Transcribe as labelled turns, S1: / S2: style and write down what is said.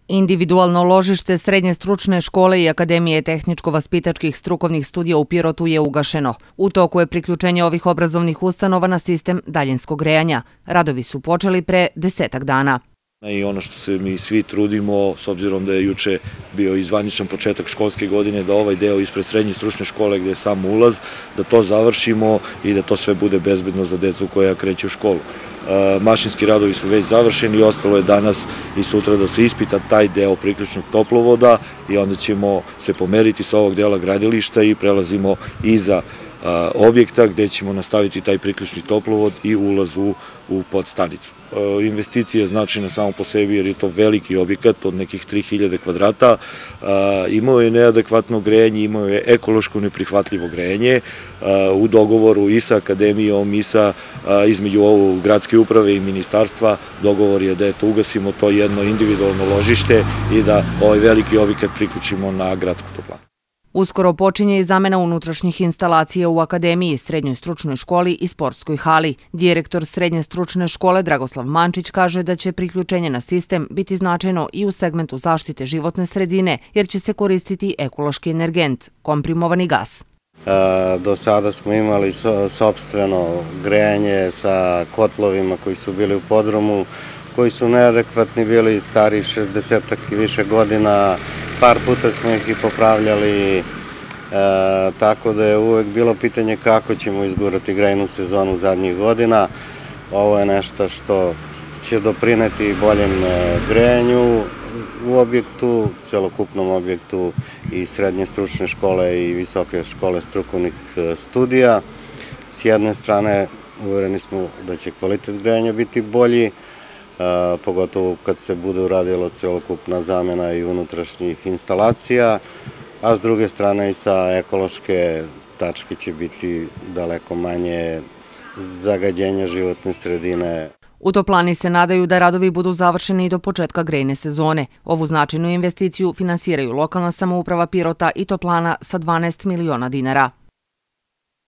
S1: Individualno ložište Srednje stručne škole i Akademije tehničko-vaspitačkih strukovnih studija u Pirotu je ugašeno. U toku je priključenje ovih obrazovnih ustanova na sistem daljinskog grejanja. Radovi su počeli pre 10 dana.
S2: I ono što se mi svi trudimo, s obzirom da je juče bio i zvaničan početak školske godine, da ovaj deo ispred Srednje stručne škole gde je sam ulaz, da to završimo i da to sve bude bezbedno za decu koja kreće u školu. Mašinski radovi su već završeni i ostalo je danas i sutra da se ispita taj deo priključnog toplovoda i onda ćemo se pomeriti sa ovog dela gradilišta i prelazimo iza objekta gde ćemo nastaviti taj priključni toplovod i ulaz u podstanicu. Investicija je značajna samo po sebi jer je to veliki objekat od nekih 3000 kvadrata. Imao je neadekvatno grejanje, imao je ekološko neprihvatljivo grejanje. U dogovoru i sa akademijom i sa između ovu gradske uprave i ministarstva dogovor je da ugasimo to jedno individualno ložište i da ovaj veliki objekat priključimo na gradsku toplanu.
S1: Uskoro počinje i zamena unutrašnjih instalacija u Akademiji, Srednjoj stručnoj školi i sportskoj hali. Direktor Srednje stručne škole Dragoslav Mančić kaže da će priključenje na sistem biti značajno i u segmentu zaštite životne sredine, jer će se koristiti ekološki energent, komprimovani gas.
S3: Do sada smo imali sopstveno grejanje sa kotlovima koji su bili u podrumu, koji su neadekvatni, bili stari 60-ak i više godina, par puta smo ih i popravljali, tako da je uvek bilo pitanje kako ćemo izgurati grejnu sezonu zadnjih godina. Ovo je nešto što će doprineti boljem grejanju u objektu, celokupnom objektu i Srednje stručne škole i Visoke škole strukovnih studija. S jedne strane, uvereni smo da će kvalitet grejanja biti bolji, pogotovo kad se bude uradila celokupna zamena i unutrašnjih instalacija, a s druge strane i sa ekološke tačke će biti daleko manje zagađenja životne sredine.
S1: U Toplani se nadaju da radovi budu završeni i do početka grejne sezone. Ovu značajnu investiciju finansiraju lokalna samouprava Pirota i Toplana sa 12 miliona dinara.